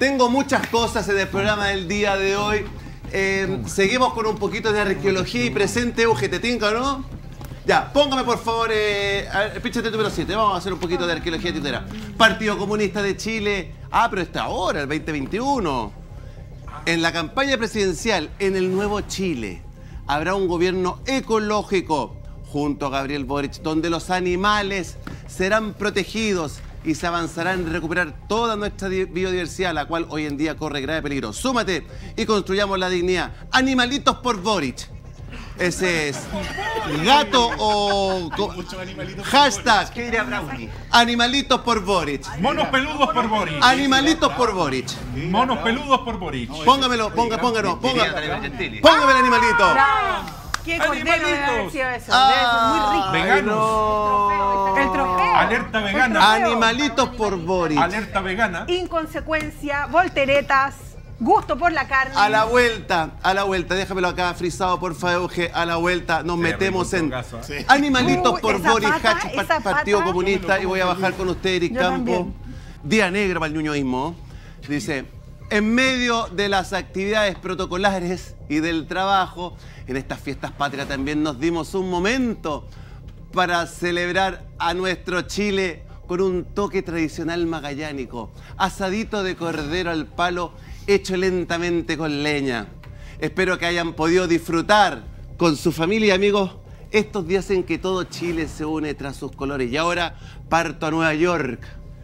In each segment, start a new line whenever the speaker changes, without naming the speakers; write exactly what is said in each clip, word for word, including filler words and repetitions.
Tengo muchas cosas en el programa del día de hoy. Eh, seguimos con un poquito de arqueología y presente. Uge, ¿te tinca o no? Ya, póngame por favor, eh, píchate número siete. Vamos a hacer un poquito de arqueología titera. Partido Comunista de Chile. Ah, pero está ahora, el veinte veintiuno. En la campaña presidencial, en el Nuevo Chile, habrá un gobierno ecológico junto a Gabriel Boric, donde los animales serán protegidos y se avanzará en recuperar toda nuestra biodiversidad, la cual hoy en día corre grave peligro. Súmate y construyamos la dignidad. Animalitos por Boric. Ese es gato o... Hashtag.
¿Qué diría Brownie?
Animalitos por Boric.
Monos peludos por Boric.
Animalitos por Boric.
Monos peludos por Boric.
Póngamelo, ponga, póngalo, ponga. Póngame el animalito.
¿Qué cordero debe haber sido eso?
Ah,
debe ser muy rico.
no.
El trofeo.
Alerta vegana.
Animalitos por Boric.
Alerta vegana.
Inconsecuencia, volteretas, gusto por la carne.
A la vuelta, a la vuelta, déjamelo acá frisado, por favor, Euge. A la vuelta nos
Sí,
metemos
rico, en
en
todo caso, ¿eh?
Animalitos
Uy,
por
esa
Boric,
pata,
hashtag
esa
Partido
pata.
Comunista, y voy a bajar con usted, Eric
Yo
Campo.
también.
Día negro para el ñuñoísmo. Dice, en medio de las actividades protocolares y del trabajo, en estas fiestas patrias también nos dimos un momento para celebrar a nuestro Chile con un toque tradicional magallánico, asadito de cordero al palo hecho lentamente con leña. Espero que hayan podido disfrutar con su familia y amigos estos días en que todo Chile se une tras sus colores. Y ahora parto a Nueva York,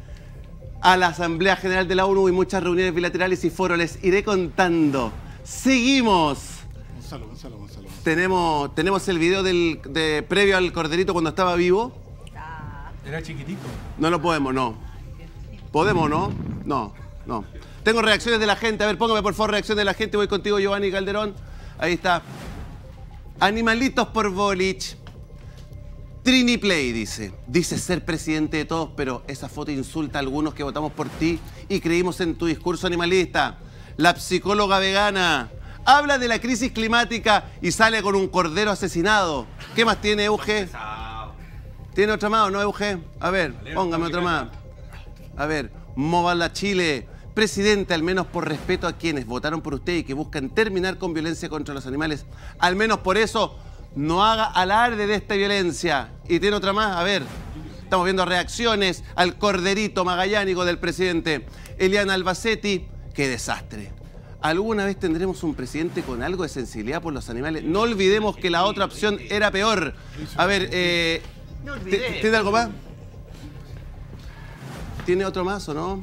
a la Asamblea General de la ONU y muchas reuniones bilaterales y foros. Les iré contando. Seguimos.
Gonzalo, Gonzalo, Gonzalo.
Tenemos, tenemos el video del, de, previo al corderito cuando estaba vivo.
Era chiquitito.
No lo podemos, no. ¿Podemos, no? No, no. Tengo reacciones de la gente. A ver, póngame por favor reacciones de la gente. Voy contigo, Giovanni Calderón. Ahí está. Animalitos por Boric. Trini Play dice. Dices ser presidente de todos, pero esa foto insulta a algunos que votamos por ti y creímos en tu discurso animalista. La psicóloga vegana habla de la crisis climática y sale con un cordero asesinado. ¿Qué más tiene, Euge? ¿Tiene otra más o no, Euge? A ver, póngame otra más. A ver, Movala Chile. Presidente, al menos por respeto a quienes votaron por usted y que buscan terminar con violencia contra los animales, al menos por eso, no haga alarde de esta violencia. Y tiene otra más, a ver. Estamos viendo reacciones al corderito magallánico del presidente. Eliana Albacete, qué desastre. ¿Alguna vez tendremos un presidente con algo de sensibilidad por los animales? No olvidemos que la otra opción era peor. A ver, eh...
No olvidé.
¿tiene algo más? ¿Tiene otro más o no?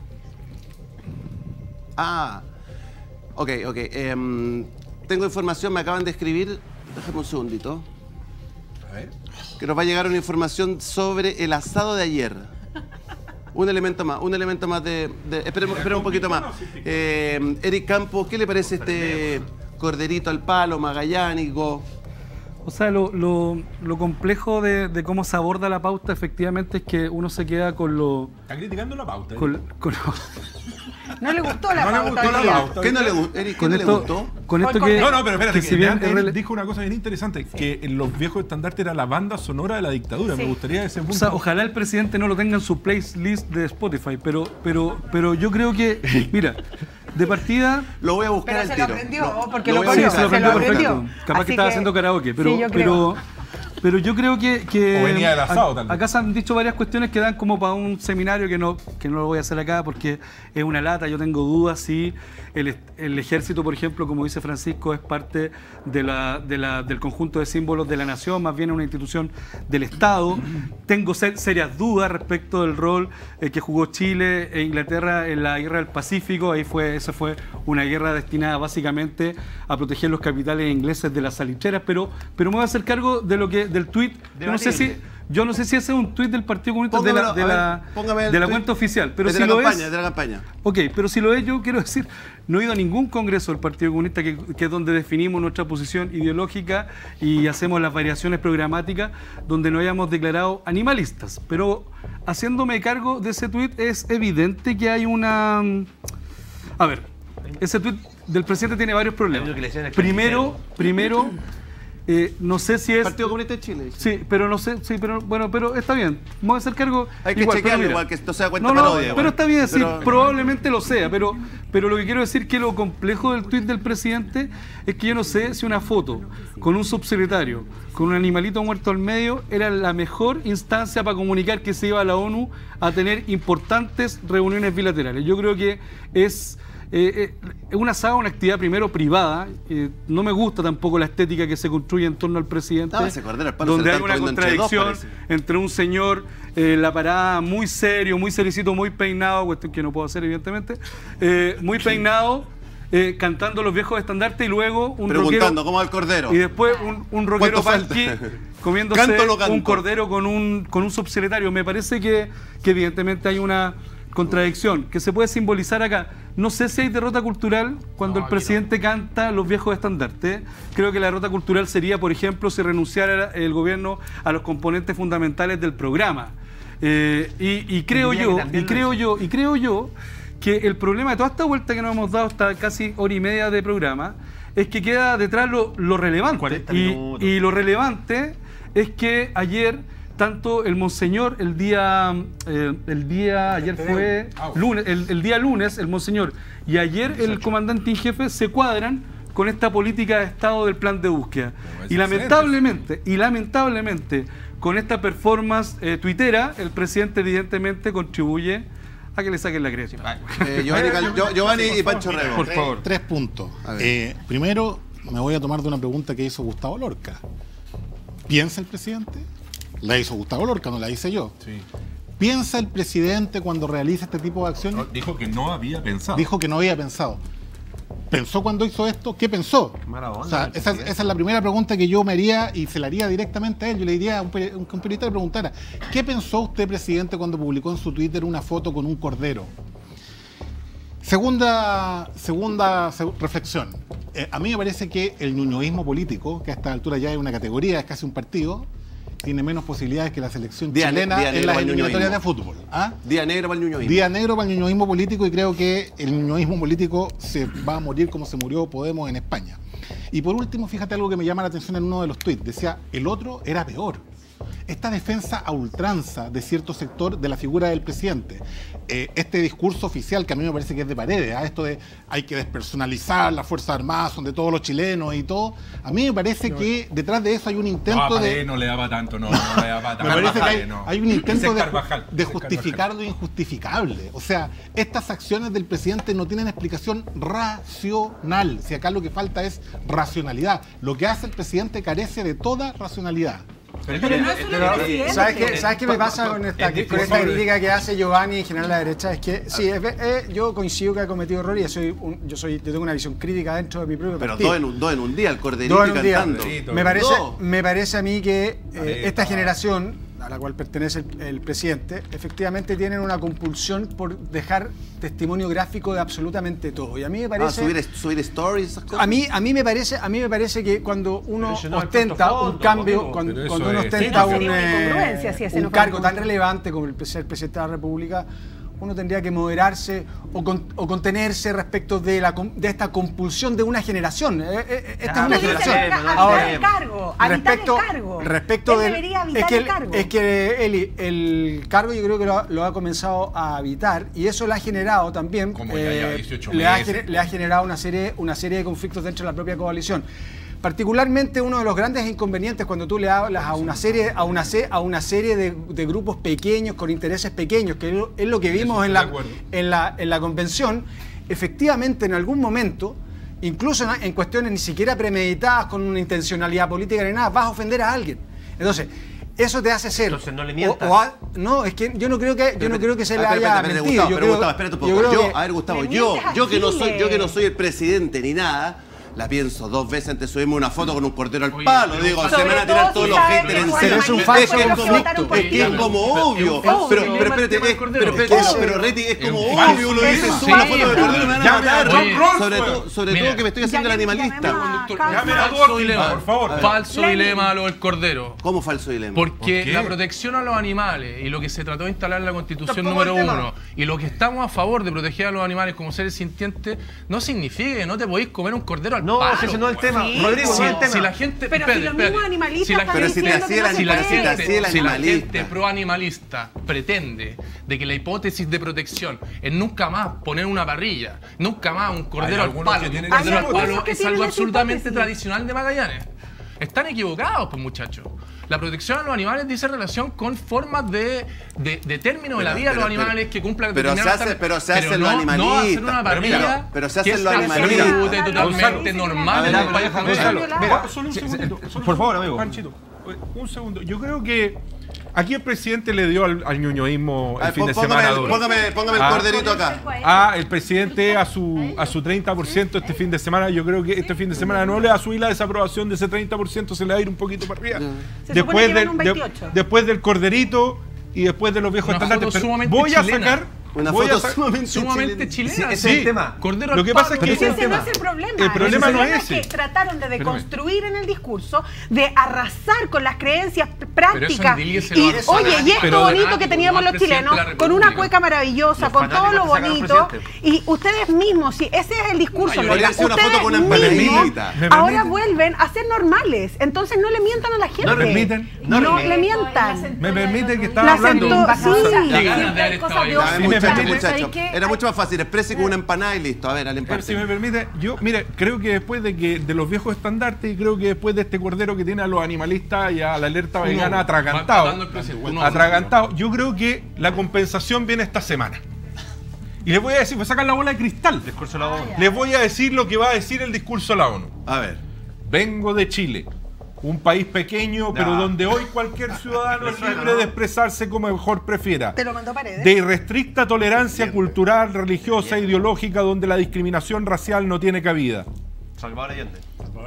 Ah, ok, ok. Eh, tengo información, me acaban de escribir. Déjame un segundito.
A ver.
Que nos va a llegar una información sobre el asado de ayer. Un elemento más, un elemento más de... de esperemos, esperemos un poquito más. Eh, Eric Campos, ¿qué le parece este corderito al palo, magallánico?
O sea, lo, lo, lo complejo de, de cómo se aborda la pauta efectivamente es que uno se queda con lo...
Está criticando la pauta. ¿eh?
Con, con lo
No le gustó la
No le
pauta.
gustó la
Lidia.
pauta.
¿Qué no le gustó? Eric, ¿qué
con
no le
esto,
gustó?
con esto
Con-
que...
No, no, pero espérate,
que
que
si bien
él
es rele-
dijo una cosa bien interesante, que en los viejos estandartes era la banda sonora de la dictadura.
Sí.
Me gustaría ese
O
punto.
sea, ojalá el presidente no lo tenga en su playlist de Spotify, pero, pero, pero yo creo que, mira, de partida...
Lo voy a buscar
Pero
al
se
tiro.
lo aprendió,
Lo-
porque
lo
lo
voy a
Sí,
conoce,
buscar.
se lo aprendió perfecto.
aprendió.
Capaz
Así
que estaba
que-
haciendo karaoke, pero,
sí, yo creo.
pero, pero yo creo que, que
O venía del asado,
a-
tal vez.
acá se han dicho varias cuestiones que dan como para un seminario que no, que no lo voy a hacer acá porque es una lata. Yo tengo dudas si el, est- el ejército, por ejemplo, como dice Francisco, es parte de la, de la, del conjunto de símbolos de la nación, más bien es una institución del Estado. Tengo ser- serias dudas respecto del rol eh, que jugó Chile e Inglaterra en la guerra del Pacífico. Ahí fue, esa fue una guerra destinada básicamente a proteger los capitales ingleses de las salicheras, pero, pero me voy a hacer cargo de lo que, del tuit. Yo no sé si, yo no sé si ese es un tuit del Partido Comunista de la, de
Póngamelo, a
la,
ver, póngame el
de la
tuit.
cuenta oficial, pero
Es
si
de la
lo
campaña,
es...
de la campaña.
Ok, pero si lo es, yo quiero decir, no he ido a ningún congreso del Partido Comunista que, que es donde definimos nuestra posición ideológica y hacemos las variaciones programáticas donde nos hayamos declarado animalistas. Pero haciéndome cargo de ese tuit es evidente que hay una... A ver, ese tuit del presidente tiene varios problemas.
Hay uno que le decían el
Primero, primero, Eh, no sé si es...
Partido Comunista de Chile.
Sí, pero no sé, sí, pero bueno, pero está bien. Vamos a hacer cargo.
Hay que
igual,
chequearlo
pero mira,
igual, que esto sea cuenta
no, no,
parodia.
pero
igual.
está bien, sí,
Pero-
probablemente lo sea, pero, pero lo que quiero decir que lo complejo del tuit del presidente es que yo no sé si una foto con un subsecretario, con un animalito muerto al medio, era la mejor instancia para comunicar que se iba a la ONU a tener importantes reuniones bilaterales. Yo creo que es... Eh, eh, una saga, una actividad primero privada. Eh, no me gusta tampoco la estética que se construye en torno al presidente,
No, ese cordero al palo
donde
se
hay
lo
una
están comiendo entre dos,
contradicción
parece.
entre un señor eh, en la parada muy serio, muy sericito, muy peinado, cuestión que no puedo hacer evidentemente, eh, muy peinado, eh, cantando los viejos estandartes y luego un
Preguntando,
rockero,
¿cómo va el cordero?
y después un, un rockero
¿Cuánto
panqui
falta?
comiéndose
¿Canto o no canto?
un cordero con un, con un subsecretario. Me parece que, que evidentemente hay una contradicción que se puede simbolizar acá. No sé si hay derrota cultural cuando
No,
el
aquí
presidente canta los viejos estandartes. Creo que la derrota cultural sería, por ejemplo, si renunciara el gobierno a los componentes fundamentales del programa. Eh, y, y creo
Diría
yo,
que también
y
lo
creo
hizo.
yo, y creo yo que el problema de toda esta vuelta que nos hemos dado hasta casi hora y media de programa es que queda detrás lo, lo relevante.
cuarenta
Y,
minutos.
y lo relevante es que ayer tanto el monseñor el día eh, el día ayer fue lunes el, el día lunes el monseñor y ayer el comandante en jefe se cuadran con esta política de estado del plan de búsqueda
es
y lamentablemente y lamentablemente con esta performance eh, tuitera el presidente evidentemente contribuye a que le saquen la crédito.
Eh, Giovanni, Cal- Gio- Giovanni y Pancho Rego.
Por favor.
Tres puntos.
A ver.
Eh, primero, me voy a tomar de una pregunta que hizo Gustavo Lorca. ¿Piensa el presidente? La hizo Gustavo Lorca, no la hice yo.
Sí.
¿Piensa el presidente cuando realiza este tipo de acciones?
No, dijo que no había pensado.
Dijo que no había pensado. ¿Pensó cuando hizo esto? ¿Qué pensó?
Maradona,
O sea,
el
esa, es-
presidente.
esa es la primera pregunta que yo me haría y se la haría directamente a él. Yo le diría a un, peri- un- que un periodista le preguntara, ¿qué pensó usted, presidente, cuando publicó en su Twitter una foto con un cordero? Segunda, segunda se- reflexión. Eh, a mí me parece que el ñuñoísmo político, que a esta altura ya es una categoría, es casi un partido, tiene menos posibilidades que la selección
Día ne-
chilena
día
en
negro
las
para el
eliminatorias de
ñuñoísmo.
fútbol. ¿Ah?
Día negro para el ñuñoísmo.
Día negro para el ñuñoísmo político y creo que el ñuñoísmo político se va a morir como se murió Podemos en España. Y por último, fíjate algo que me llama la atención en uno de los tuits. Decía, el otro era peor. Esta defensa a ultranza de cierto sector de la figura del presidente. Eh, este discurso oficial que a mí me parece que es de Paredes, ¿ah? Esto de hay que despersonalizar las Fuerzas Armadas, son de todos los chilenos y todo. A mí me parece que detrás de eso hay un
No,
intento
a
de...
Paredes no le daba tanto, no, no le daba tanto.
Me parece que hay,
Carvajal, no.
hay un intento
Ese es
de,
Carvajal,
de
ese es
justificar
Carvajal.
lo injustificable. O sea, estas acciones del presidente no tienen explicación racional. Si acá lo que falta es racionalidad. Lo que hace el presidente carece de toda racionalidad.
Pero no es solo el presidente.
¿Sabes qué, ¿Sabes qué me pasa con esta,
es
con esta
difícil.
crítica que hace Giovanni y en general la derecha? Es que sí, es ve- eh, yo coincido que ha cometido errores y soy un- yo, soy, yo tengo una visión crítica dentro de mi propio
Pero
partido.
dos en, un, dos en un día, el corderito
Dos
y
en un día.
cantando.
Corderito.
Me parece,
Dos.
me parece a mí que eh,
Arepa.
esta generación a la cual pertenece el, el presidente, efectivamente tienen una compulsión por dejar testimonio gráfico de absolutamente todo. Y a mí me
Ah,
parece...
subir, subir stories, esas cosas.
A mí, a mí me parece, a mí me parece que cuando uno
Pero ese no es el
ostenta
puerto
un
fondo,
cambio,
¿cómo?
cuando,
Pero
cuando
eso
uno
es-
ostenta
Sí,
un,
sería una
eh,
incongruencia si ese
un
no fuera
cargo
el
tan
punto.
relevante como el pre- ser presidente de la República, uno tendría que moderarse o, con- o contenerse respecto de, la, com- de esta compulsión de una generación. Eh, eh, esta
Ah,
es una
Tú dices,
generación.
pero no
habitar
Ahora,
el cargo, habitar
respecto,
el cargo.
respecto
Él
del-
debería habitar
es que,
el cargo.
Es que Eli, el cargo yo creo que lo, ha- lo ha comenzado a habitar y eso le ha generado también,
Como ya lleva dieciocho
le, ha,
meses.
gener- le ha generado una serie, una serie de conflictos dentro de la propia coalición. Particularmente uno de los grandes inconvenientes cuando tú le hablas a una serie, a una, se- a una serie de, de grupos pequeños con intereses pequeños, que es lo, es lo que vimos
estoy
en
de
la,
acuerdo.
en, la, en la convención, efectivamente en algún momento, incluso en, en cuestiones ni siquiera premeditadas con una intencionalidad política ni nada, vas a ofender a alguien. Entonces, eso te hace ser.
Entonces no le
o-
mientas.
o a- no, es que yo no creo que, yo no creo que se le
Ah, espérate,
haya
espérate,
mentido.
Gustavo,
Yo
pero
creo-
Gustavo, espérate un
yo
poco.
creo
Yo,
que-
a ver, Gustavo,
Le
yo,
mientes a
yo que no
Chile.
soy, yo que no soy el presidente ni nada, la pienso dos veces antes de subirme una foto con un cordero al
Oye,
palo.
pero
Digo,
sobre
se me van a
todo
tirar
si
todos los
saben
haters
que
encima.
Juan
Pero es un
Manuel
falso
Es que es como-
conflicto.
es que es como obvio.
falso
Pero,
dilema
pero
el
espérate,
tema del
es-
cordero.
pero
Es
espérate,
que
pero
ese-
Reti, es como
es
obvio,
falso,
lo dices,
eso
sube una
sí,
foto de
pero-
cordero y me van a
llame a
matar.
John Ronson.
Sobre todo, sobre
Mira.
todo que me estoy haciendo el
Llamemos
animalista.
a
Conductor,
Carlos.
llame a
Falso
Gordy,
dilema.
por favor.
Falso
Lenin.
dilema a lo del cordero.
¿Cómo falso dilema?
Porque
¿Por qué?
la protección a los animales y lo que se trató de instalar en la Constitución
Tampoco
número
el tema.
uno y lo que estamos a favor de proteger a los animales como seres sintientes no significa que no te podéis comer un cordero al
No,
palo,
si ese no es el tema.
Sí,
Rodrigo,
Si,
no es el tema.
si la gente.
Pero si los mismos animalistas
si la,
están
Pero si te
diciendo
hacía
que no
el
se
si la
animal- si te
puede.
hacía el
gente, si la
animalista.
gente proanimalista pretende de que la hipótesis de protección es nunca más poner una parrilla, nunca más un cordero al
algunos
palo,
que
un
tienen
cordero
esa
al
hipótesis.
palo,
que
es
tienen
algo
esa
absolutamente
hipótesis.
tradicional de Magallanes. Están equivocados, pues muchachos. La protección a los animales dice relación con formas de, de, de término de la
Pero-
vida de los
pero-
animales que cumplan
pero se
determinadas
hace-
tareas.
pero se hacen los
no,
animalistas.
No hacer una
Pero mira,
parrilla
pero se
que
hacen
es
los animalistas.
absolutamente, totalmente
Gonzalo.
normal
A
en
ver,
un país
Gonzalo,
como este.
Gonzalo,
Mira, solo un segundito. solo un
por
segundo.
favor, amigo.
Panchito, un segundo. Yo creo que aquí el presidente le dio al, al ñoñoísmo el
Ay,
fin de
póngame,
semana
el-
duro.
póngame, póngame el
Ah.
corderito acá.
Ah, el presidente a su a su treinta por ciento este fin de semana. Yo creo que este fin de semana no le va a subir la desaprobación de ese treinta por ciento, se le va a ir un poquito para arriba.
Se
Después
supone que
del,
van un
de-
veintiocho.
después del corderito y después de los viejos
Una
estandartes.
foto
Pero
sumamente
voy a
chilena.
sacar.
Una
voy a
foto
sa-
sumamente,
Sumamente
chilena.
chilena.
Sí, ese es
Sí.
el tema.
Cordero
Lo
al
que pasa
palo.
es que-
Ese,
Ese es el
no
tema.
es el problema.
El problema no
problema
es
es que
ese.
trataron de
Espérame.
deconstruir en el discurso, de arrasar con las creencias p-
Pero
prácticas.
eso
Y,
endilgueselo a los
oye, y
fanáticos,
esto
pero-
bonito que teníamos los
presidente de
chilenos,
la
con una
República.
cueca maravillosa,
Los
con todo lo
fanáticos que sacan al
bonito.
presidente.
Y ustedes mismos, si ese es el discurso,
Ay,
Lola,
podría ser una foto
ustedes
con una
mismos
empanadita.
¿Me
ahora
permiten?
vuelven a ser normales. Entonces no le mientan a la gente.
¿Me permiten?
No,
No
le mientan.
Me permite que estaba
La
hablando.
sentó, sí.
Qué ganas de haber estado ahí.
Ya,
Si me
muchacho,
permite-
muchacho. Era mucho más fácil. Exprese con una empanada y listo. A ver, al
Eh,
empate.
Si me permite, yo, mire, creo que después de que de los viejos estandartes, y creo que después de este cordero que tiene a los animalistas y a la alerta
Uno,
vegana
va
atragantado,
matando al presidente, uno.
atragantado, yo creo que la compensación viene esta semana. Y les voy a decir, voy a sacar la bola de cristal.
Discurso de la ONU.
Les voy a decir lo que va a decir el discurso de la ONU.
A ver.
Vengo de Chile, un país pequeño, pero
No.
donde hoy cualquier ciudadano es libre de expresarse como mejor prefiera.
Te lo mandó Paredes.
De irrestricta tolerancia cultural, religiosa, ideológica, donde la discriminación racial no tiene cabida.
Salvador Allende.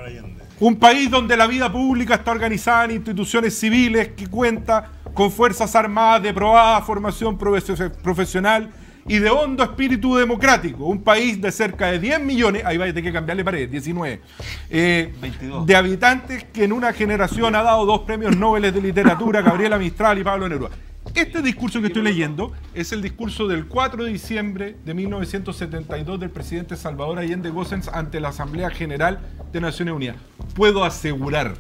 Un país donde la vida pública está organizada en instituciones civiles que cuenta con fuerzas armadas de probada formación profe- profesional y de hondo espíritu democrático. Un país de cerca de diez millones, ahí va a tener que cambiarle pared, diecinueve, eh,
veintidós.
de habitantes que en una generación ha dado dos premios Nobel de literatura, Gabriela Mistral y Pablo Neruda. Este discurso que estoy leyendo es el discurso del cuatro de diciembre de mil novecientos setenta y dos del presidente Salvador Allende Gossens ante la Asamblea General de Naciones Unidas. Puedo asegurar,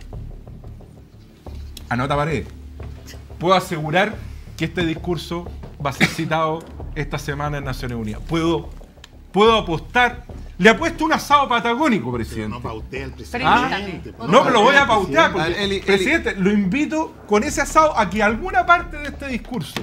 anota pared, puedo asegurar que este discurso va a ser citado esta semana en Naciones Unidas. Puedo, puedo apostar. Le apuesto un asado patagónico, presidente.
No pautea el
Ah,
presidente.
no, pero lo voy a pautear.
A
Porque,
ver, Eli, Eli.
presidente, lo invito con ese asado a que alguna parte de este discurso,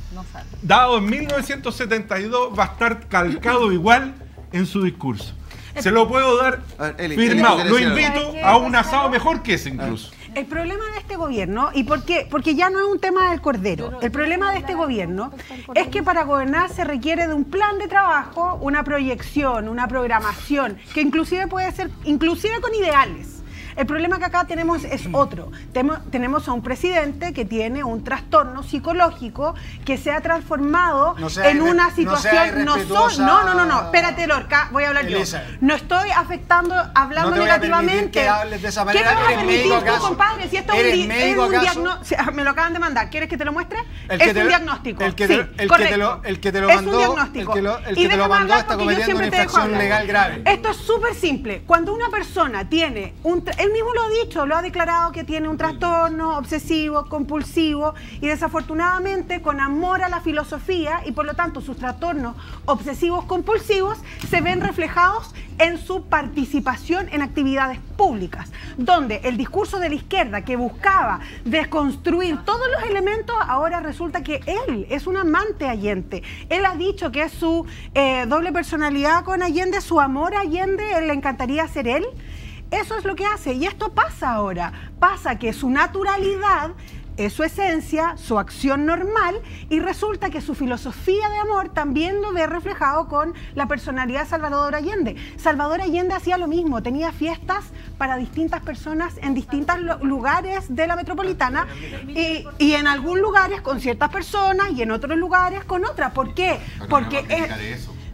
dado en mil novecientos setenta y dos, va a estar calcado igual en su discurso. Se lo puedo dar
A ver, Eli,
firmado.
Eli,
Lo
¿quieres decir
invito
algo?
a un asado mejor que ese incluso.
El problema de este gobierno, y por qué, porque ya no es un tema del cordero, el problema de este gobierno es que para gobernar se requiere de un plan de trabajo, una proyección, una programación, que inclusive puede ser, inclusive con ideales. El problema que acá tenemos es otro. Temo- tenemos a un presidente que tiene un trastorno psicológico que se ha transformado
No sea
en
irre-
una
no
situación.
sea
No, soy,
irrespetuosa.
no, no, no, no. Espérate, Lorca, voy a hablar
Elisa.
yo. No estoy afectando, hablando
No te voy a
negativamente.
permitir que hables de esa
¿Qué
manera.
me vas a
¿Eres
permitir
médico
tú,
acaso?
compadre? Si esto es un,
¿Eres
di- es
médico
un
acaso?
diagnóstico. Me lo acaban de mandar. ¿Quieres que te lo muestre?
El
es
que te
un
lo-
diagnóstico.
el que
sí,
te- el que te
correcto.
lo- el que te lo
es
mandó-
un diagnóstico.
el que lo- el
Y
que te lo
déjame
mandó
hablar
está
porque yo
cometiendo
siempre
una
te dejo
infracción
hablar.
legal grave.
Esto es súper simple. Cuando una persona tiene un... tra- Él mismo lo ha dicho, lo ha declarado que tiene un trastorno obsesivo, compulsivo y desafortunadamente con amor a la filosofía y por lo tanto sus trastornos obsesivos compulsivos se ven reflejados en su participación en actividades públicas, donde el discurso de la izquierda que buscaba desconstruir todos los elementos, ahora resulta que él es un amante Allende. Él ha dicho que es su eh, doble personalidad con Allende, su amor a Allende, él le encantaría ser él. Eso es lo que hace y esto pasa ahora. Pasa que su naturalidad es su esencia, su acción normal y resulta que su filosofía de amor también lo ve reflejado con la personalidad de Salvador Allende. Salvador Allende hacía lo mismo, tenía fiestas para distintas personas en distintos lugares de la metropolitana y, y en algunos lugares con ciertas personas y en otros lugares con otras. ¿Por qué? Porque es...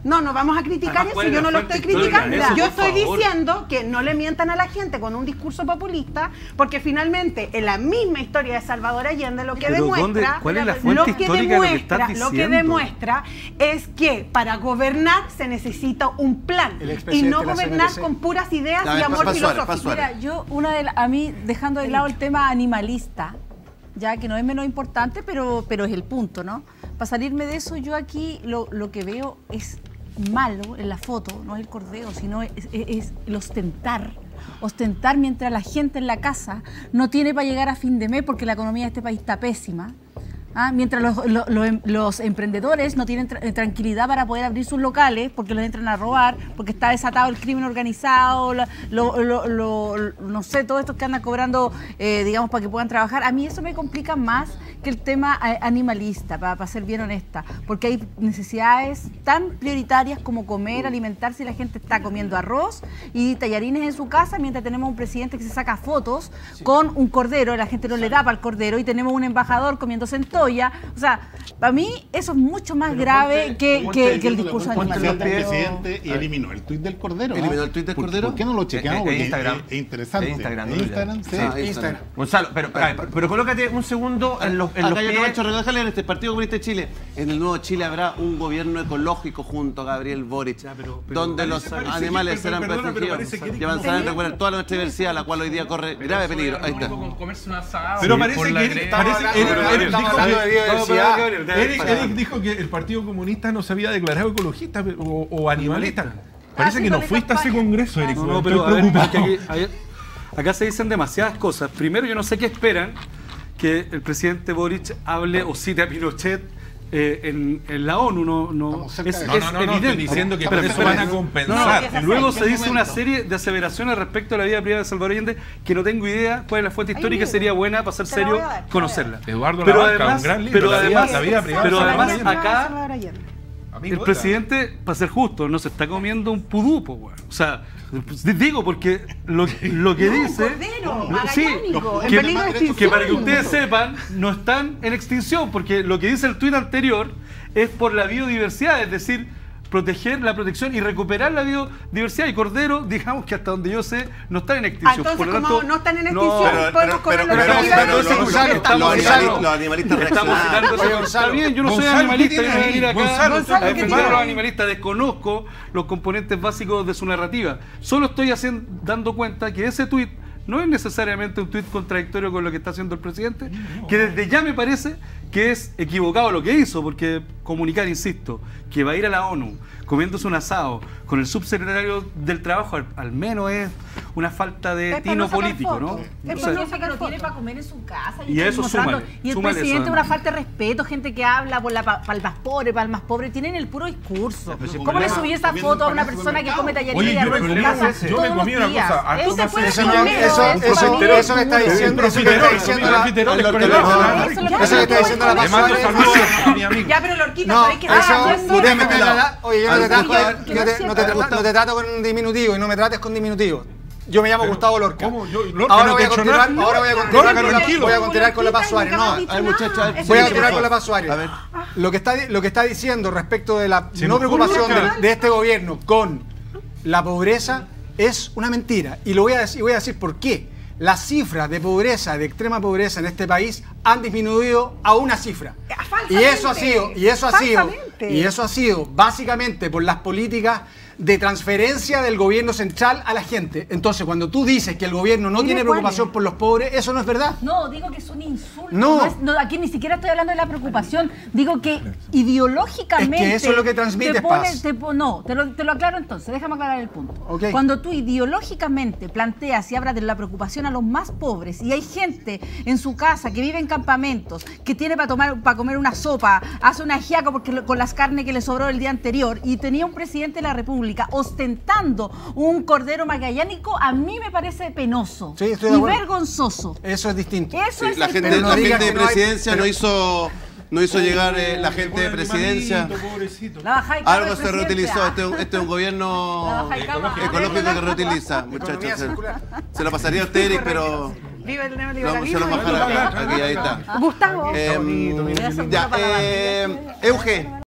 No, no vamos a criticar
Además,
eso,
¿cuál es
yo
la
no lo
fuente
estoy
histórica?
criticando.
Eso,
Yo
por
estoy
favor.
diciendo que no le mientan a la gente con un discurso populista, porque finalmente en la misma historia de Salvador Allende lo que
Pero
demuestra,
¿dónde- cuál es la fuente
lo que
histórica de lo que estás
demuestra, lo que
diciendo?
demuestra es que para gobernar se necesita un plan
El
y
expresidente
no
de la
gobernar
C N B C.
con puras ideas
A
y
ver,
amor
Paz Suárez, Paz
filosófico.
Suárez.
Mira, yo, una de la- a mí, dejando de lado el tema animalista, ya que no es menos importante, pero, pero es el punto, ¿no? Para salirme de eso, yo aquí lo, lo que veo es malo en la foto, no es el cordero, sino es, es- es el ostentar. Ostentar mientras la gente en la casa no tiene para llegar a fin de mes porque la economía de este país está pésima. ¿Ah? Mientras los, los- los em- los emprendedores no tienen tra- tranquilidad para poder abrir sus locales porque los entran a robar, porque está desatado el crimen organizado, la- lo- lo- lo- no sé, todos estos que andan cobrando, eh, digamos, para que puedan trabajar. A mí eso me complica más que el tema eh, animalista, para, para ser bien honesta, porque hay necesidades tan prioritarias como comer, alimentarse, y la gente está comiendo arroz y tallarines en su casa, mientras tenemos un presidente que se saca fotos con un cordero, la gente no le da para el cordero, y tenemos un embajador comiendo centolla. O sea, para mí eso es mucho más grave que, que- que el discurso
animalista. El
animalista.
presidente y eliminó el tuit del Cordero. ¿ah?
¿Eliminó el tuit del
¿Por-
Cordero?
¿Por qué no lo chequeamos?
En- en
Porque
Instagram.
Es, es interesante.
En Instagram,
En
¿no?
Instagram, sí.
Ah,
Instagram.
Gonzalo, pero, a ver, pero colócate un segundo en los, en los
Acá yo te
pies.
voy a déjale en este Partido Comunista de Chile. En el nuevo Chile habrá un gobierno ecológico junto a Gabriel Boric,
pero- pero
donde
parece-
los
parece que-
animales
pero-
serán
perdona, pero
protegidos
parece que-
y avanzarán en recuperar toda nuestra diversidad, la cual hoy día corre grave peligro. Ahí está.
Con comerse un asado,
Pero
por
parece
la
que Eric,
greda.
parece,
Estamos
Eric,
hablando-
Eric
estamos
dijo
hablando de
que,
biodiversidad.
Gabriel, Gabriel,
Eric,
para.
Eric dijo que el Partido Comunista no se había declarado ecologista o, o animalista. Parece
sí,
que no
con la
fuiste a ese
campaña.
congreso, Eric.
No,
weón,
no,
estoy
pero a ver,
preocupado.
es que aquí- hay- acá se dicen demasiadas cosas. Primero, yo no sé qué esperan que el presidente Boric hable o cite a Pinochet eh, en, en la ONU. No, no,
Estamos cerca
es,
de
No,
es
no, no, no,
evidente.
estoy diciendo que
Espera,
por eso
espera.
van a
No,
compensar.
no, y luego se
¿En qué
dice una
momento?
serie de aseveraciones respecto a la vida privada de Salvador Allende que no tengo idea cuál es la fuente
Hay un
histórica.
libro.
Sería buena para ser
Te la
serio
voy a dar, te la voy a
conocerla.
Eduardo
pero
Labarca,
además,
un gran libro,
pero
la vida-
además,
la vida privada
pero
de
además
Salvador
acá
Salvador Allende.
Amigo
el
de
presidente, para ser justo, no se está comiendo un pudupo, weón. O sea, pues, digo porque lo, lo que dice.
cordero,
sí,
magallánico, en
que,
peligro de
que
extinción.
para que ustedes sepan, no están en extinción, porque lo que dice el tuit anterior es por la biodiversidad, es decir, proteger la protección y recuperar la biodiversidad. Y cordero, digamos que hasta donde yo sé, no están en
Ah,
extinción.
entonces,
Por lo
como
tanto,
no están en
no,
extinción,
pero-
podemos
pero-
comer
pero-
la
pero-
vida
pero-
privada.
pero-
Entonces,
Gonzalo,
estamos
los
citando-
animali- los animalistas
Estamos
reaccionaron.
citando esa
Oye,
cosa.
Gonzalo,
Está bien, yo no soy
Gonzalo, ¿qué
animalista, yo
tienes
no voy a
ahí?
venir acá
Gonzalo,
a
Gonzalo, ¿qué
defender a
tienes
los
ahí?
animalistas. Desconozco los componentes básicos de su narrativa. Solo estoy haciendo, dando cuenta que ese tuit no es necesariamente un tuit contradictorio con lo que está haciendo el presidente, que desde ya me parece que es equivocado lo que hizo, porque comunicar, insisto, que va a ir a la ONU comiéndose un asado con el subsecretario del Trabajo, al, al menos es una falta de
Es para
tino
no sacar
político,
fotos.
¿no?
Es
O
para
sea,
no
que
sacar
lo tiene
fotos.
para comer en su casa
Y eso
mostrando-
súmale,
y el
súmale eso,
presidente
además.
una falta de respeto, gente que habla por la, pa- para el más pobre, para el más pobre, tienen el puro discurso.
pero si el
¿Cómo le
problema-
subí esa
comiendo
foto a
pan
una
en el
persona que
supermercado.
come tallarines
Oye,
y
yo-
arroz en
pero
su
yo-
casa
yo me
todos
comí
los
una
días?
cosa, harto
Eso
más
fue
Eso,
el
no,
primero,
eso,
es
eso,
familiar.
eso que está diciendo, eso que está diciendo la,
Profiterol,
eso
con
que
el
está
profiterol.
diciendo
Eso
eso que está diciendo la
Le
Paz
mando
Suárez.
saludos a mi amigo.
Ya, pero Lorquita,
No,
¿sabes qué?
eso,
Ah,
usted me
Gustavo.
trata- oye, yo no te
Al
trato,
Gustavo.
yo te- no te trata- no te trato con un diminutivo y no me trates con diminutivo. Yo me llamo
Pero,
Gustavo Lorca.
¿cómo? Yo- Lorca
ahora
no
voy
te
a
he hecho
continuar,
nada.
ahora voy a
Lorca,
continuar, con la-
tranquilo.
voy a continuar con la Paz Suárez. No,
Ay, muchachos,
voy a
silencio,
continuar
por
con la
favor.
Paz Suárez.
A ver.
Lo que está, lo que está diciendo respecto de la
Se
no
enojó
preocupación
Lorca.
de, de este gobierno con la pobreza es una mentira. Y lo voy a decir, voy a decir por qué. Las cifras de pobreza, de extrema pobreza en este país han disminuido a una cifra. Y eso ha sido, y eso ha sido,
Falsamente.
y eso ha sido básicamente por las políticas de transferencia del gobierno central a la gente. Entonces, cuando tú dices que el gobierno no
Dime
tiene
cuál
preocupación
es.
por los pobres, eso no es verdad.
No, digo que es un insulto.
No.
es- no, aquí ni siquiera estoy hablando de la preocupación. Digo que ideológicamente.
Es que eso es lo que transmites,
te pone-
Paz.
te po- no, te lo, te lo aclaro entonces, déjame aclarar el punto.
Ok.
Cuando tú ideológicamente planteas y hablas de la preocupación a los más pobres y hay gente en su casa que vive en campamentos, que tiene para tomar, para comer una sopa, hace una ajiaco porque lo- con las carnes que le sobró el día anterior y tenía un presidente de la República ostentando un cordero magallánico, a mí me parece penoso
Sí, estoy de
y
acuerdo.
vergonzoso.
Eso es distinto.
Eso
Sí,
es
la
el
gente,
Pero
penoso.
la
no digas
gente de
que no hay-
presidencia
pero-
no hizo no hizo llegar eh, la gente de presidencia.
Pobrecito.
La baja de cargo
Algo
del
se
presidente,
reutilizó.
ah.
Este es un, este es un
La
gobierno
baja de cama.
ecológico que reutiliza,
Economía
muchachos. Se,
circular.
se lo pasaría a usted, Eric, pero
Viva el
lo,
neoliberalismo.
se lo
y
bajará
viva-
aquí, ahí está.
Gustavo.
Em,
Voy a hacer
ya,
una para la
eh, Euge.